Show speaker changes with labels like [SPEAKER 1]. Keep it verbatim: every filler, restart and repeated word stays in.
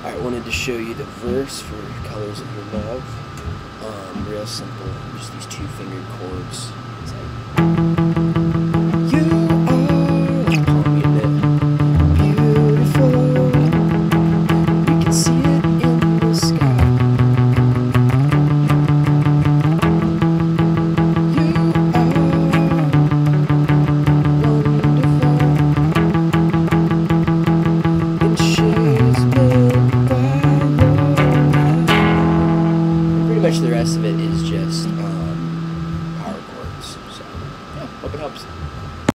[SPEAKER 1] I wanted to show you the verse for Colors of Your Love. Um, real simple, just these two fingered chords. It's like, you are, like palm muting it, beautiful. We can see it in the sky. You are wonderful in shades lit by your light. Pretty much the rest of it